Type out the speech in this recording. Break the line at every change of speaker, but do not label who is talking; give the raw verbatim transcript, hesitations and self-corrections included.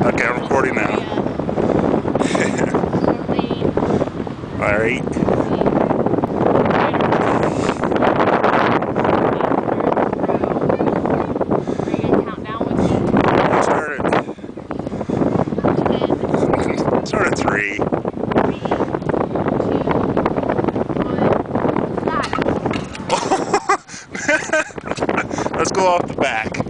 Okay, I'm recording now. Alright. Start at three. Let's go off the back.